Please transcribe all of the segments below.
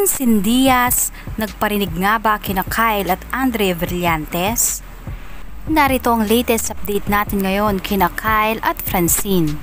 Francine Diaz, nagparinig nga ba kina Kyle at AndreaBrillantes? Narito ang latest update natin ngayon kina Kyle at Francine.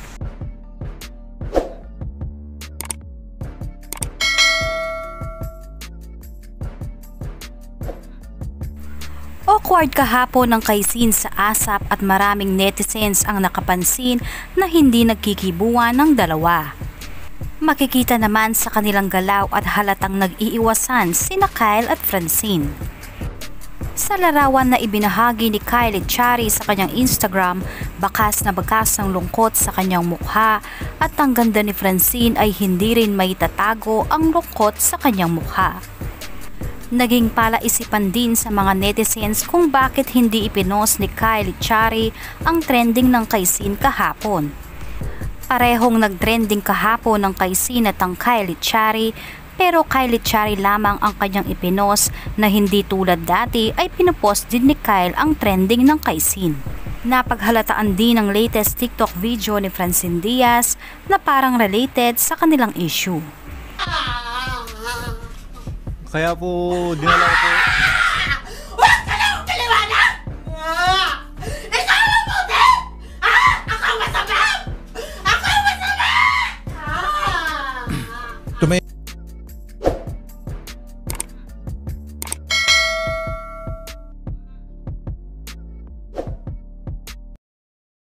Awkward kahapon ng Kycine sa ASAP at maraming netizens ang nakapansin na hindi nagkikibuhan ng dalawa. Makikita naman sa kanilang galaw at halatang nag-iiwasan sina Kyle at Francine. Sa larawan na ibinahagi ni Kyle Echarri sa kanyang Instagram, bakas na bakas ng lungkot sa kanyang mukha at ang ganda ni Francine ay hindi rin maitatago ang lungkot sa kanyang mukha. Naging palaisipan din sa mga netizens kung bakit hindi ipinost ni Kyle Echarri ang trending ng Kycine kahapon. Parehong nagtrending kahapon ng Kycine at ang Kyle Echarri, pero Kyle Echarri lamang ang kanyang ipinost na hindi tulad dati ay pinupost din ni Kyle ang trending ng Kycine. Napaghalataan din ang latest TikTok video ni Francine Diaz na parang related sa kanilang issue. Kaya po dinala ko po